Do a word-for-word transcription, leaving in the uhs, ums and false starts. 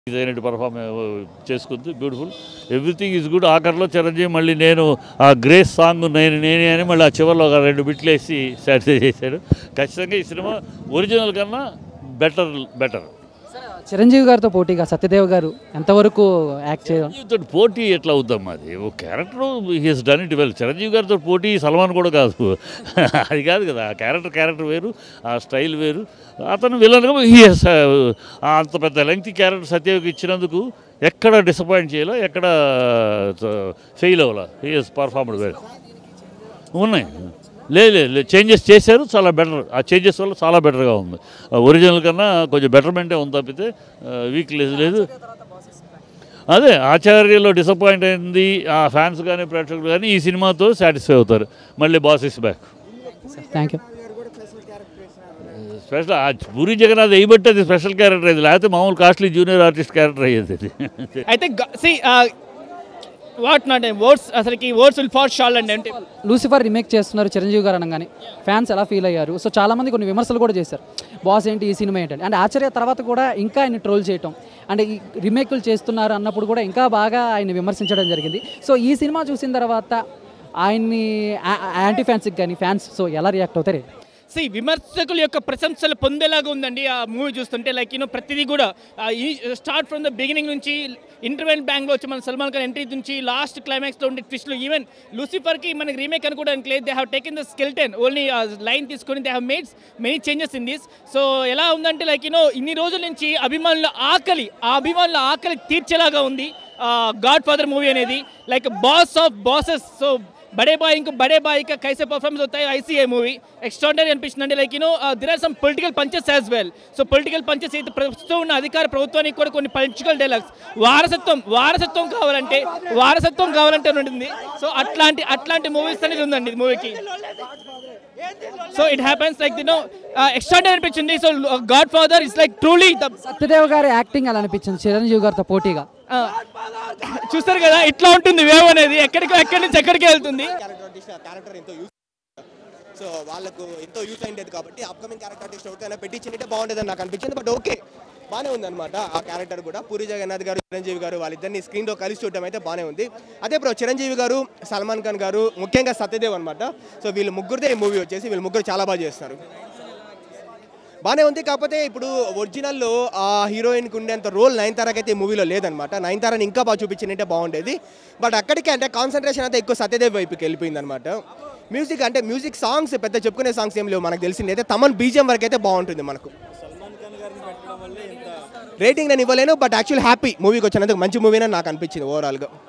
అయినట్టు పర్ఫార్మ్ చేసుకుంది beautiful everything is good. ఆఖరిలో చిరంజీవి మళ్ళీ నేను ఆ గ్రేస్ సాంగ్ నేను నేనే అని మళ్ళీ ఆ చివరిలో ఒక రెండు బిట్లు వేసి సాటిస్ఫై చేశాడు. ఖచ్చితంగా ఈ సినిమా ఒరిజినల్ కన్నా బెటర్ బెటర్ చిరంజీవి గారితో పోటీగా సత్యదేవ్ గారు ఎంతవరకు యాక్ట్ చేయాలి? పోటీ ఎట్లా అవుతాం? అది ఓ character he's done it well. Chiranjeevi గారితో పోటీ సల్మాన్ కూడా కాదు, అది కాదు కదా. ఆ క్యారెక్టర్ క్యారెక్టర్ వేరు, ఆ స్టైల్ వేరు. అతను విలన్గా హీఎస్ అంత పెద్ద లెంగ్త్ క్యారెక్టర్ సత్యదేవ్కి ఇచ్చినందుకు ఎక్కడ డిసప్పాయింట్ చేయాలో, ఎక్కడ ఫెయిల్ అవ్వాలా. He's performed well. ఉన్నాయి లేదు లేదు చేంజెస్ చేశారు, చాలా బెటర్. ఆ చేంజెస్ వల్ల చాలా బెటర్గా ఉంది. ఒరిజినల్ కన్నా కొంచెం బెటర్మెంటే ఉంది తప్పితే వీక్ లేదు లేదు అదే ఆచార్యలో డిసప్పాయింట్ అయింది. ఆ ఫ్యాన్స్ కానీ ప్రేక్షకులు కానీ ఈ సినిమాతో సాటిస్ఫై అవుతారు. మళ్ళీ boss is back. Thank you. Special Puri Jagannath వేయబట్టి అది స్పెషల్ క్యారెక్టర్ అయింది, లేకపోతే మామూలు కాస్ట్లీ జూనియర్ ఆర్టిస్ట్ క్యారెక్టర్ అయ్యేది అది. అయితే వాట్ నాట్ వర్డ్స్ అసలుకి వర్డ్స్ విల్ ఫాల్ షాల్ అండి. అంటే లూసిఫర్ రీమేక్ చేస్తున్నారు చిరంజీవి గారు అనగానే ఫ్యాన్స్ ఎలా ఫీల్ అయ్యారు? సో చాలామంది కొన్ని విమర్శలు కూడా చేశారు, బాస్ ఏంటి ఈ సినిమా ఏంటంటే. అండ్ ఆచార్య తర్వాత కూడా ఇంకా ఆయన ట్రోల్ చేయటం, అంటే ఈ రీమేక్లు చేస్తున్నారు అన్నప్పుడు కూడా ఇంకా బాగా ఆయన విమర్శించడం జరిగింది. సో ఈ సినిమా చూసిన తర్వాత ఆయన్ని యాంటీ ఫ్యాన్స్కి కానీ ఫ్యాన్స్ సో ఎలా రియాక్ట్ అవుతారు? సి విమర్శకుల యొక్క ప్రశంసలు పొందేలాగా ఉందండి ఆ మూవీ చూస్తుంటే. లైక్ యూనో ప్రతిదీ కూడా స్టార్ట్ ఫ్రమ్ ద బిగినింగ్ నుంచి ఇంటర్వెల్ బ్యాంగ్లో వచ్చి మన సల్మాన్ ఖాన్ ఎంట్రీ నుంచి లాస్ట్ క్లైమాక్స్లో ఉండే ట్విస్ట్లు, ఈవెన్ లూసిఫర్కి మనకి రీమేక్ అనుకోవడానికి లేదు. They have taken the skeleton only line తీసుకొని they have made many changes in this. So ఎలా ఉందంటే లైక్ యూనో ఇన్ని రోజుల నుంచి అభిమానుల ఆకలి ఆ అభిమానుల ఆకలి తీర్చేలాగా ఉంది గాడ్ ఫాదర్ మూవీ అనేది. Like boss of bosses. So बड़े भाई को बड़े भाई का कैसे परफॉर्मेंस होता है ऐसी है मूवी एक्स्ट्राऑर्डिनरी అనిపిస్తుంది. Like you know there are some political punches as well. So political punches అయితే ప్రస్తుతం ఉన్న అధికార ప్రభుత్వానికి కూడా కొన్ని పొలిటికల్ డైలాగ్స్ వారసత్వం వారసత్వం కావాలంటే వారసత్వం కావాలంటే ఉంటుంది. సో అట్లాంటి అట్లాంటి మూవీస్ అనేది ఉందండి మూవీకి. So it happens like you know extraordinary అనిపించింది. So Godfather is like truly the Satyadev గారి యాక్టింగ్ అలా అనిపించింది చిరంజీవి గారితో పోటీగా. చూస్తారు కదా ఇట్లా ఉంటుంది వేవ్ అనేది, ఎక్కడికి ఎక్కడి నుంచి ఎక్కడికి వెళ్తుంది. సో వాళ్ళకు ఎంతో యూస్ అయింది కాబట్టి అప్కమింగ్ క్యారెక్టర్ ఆర్టిస్ట్ ఎవరికైనా పెట్టించింటే బాగుంటుంది నాకు అనిపించింది. బట్ ఓకే బాగానే ఉంది అనమాట. ఆ క్యారెక్టర్ కూడా పూరి జగన్నాథ్ గారు చిరంజీవి గారు వాళ్ళిద్దరిని స్క్రీన్లో కలిసి చూడడం అయితే బాగానే ఉంది. అదే బ్రో చిరంజీవి గారు సల్మాన్ ఖాన్ గారు ముఖ్యంగా సత్యదేవ్ అనమాట. సో వీళ్ళు ముగ్గురుదే ఈ మూవీ వచ్చేసి వీళ్ళు ముగ్గురు చాలా బాగా చేస్తున్నారు, బాగానే ఉంది. కాకపోతే ఇప్పుడు ఒరిజినల్లో ఆ హీరోయిన్కి ఉండేంత రోల్ నయనతారకి అయితే ఈ మూవీలో లేదనమాట. నయనతారని ఇంకా బాగా చూపించిందంటే బాగుండేది. బట్ అక్కడికి అంటే కాన్సన్ట్రేషన్ అంతా ఎక్కువ సత్యదేవ్ వైపుకి వెళ్ళిపోయింది అనమాట. మ్యూజిక్ అంటే మ్యూజిక్ సాంగ్స్ పెద్ద చెప్పుకునే సాంగ్స్ ఏం లేవు మనకు తెలిసింది. అయితే తమన్ బీజిఎం వరకు అయితే బాగుంటుంది మనకు. రేటింగ్ నేను ఇవ్వలేను, బట్ యాక్చువల్ హ్యాపీ మూవీకి వచ్చినందుకు మంచి మూవీనే నాకు అనిపించింది ఓవరాల్గా.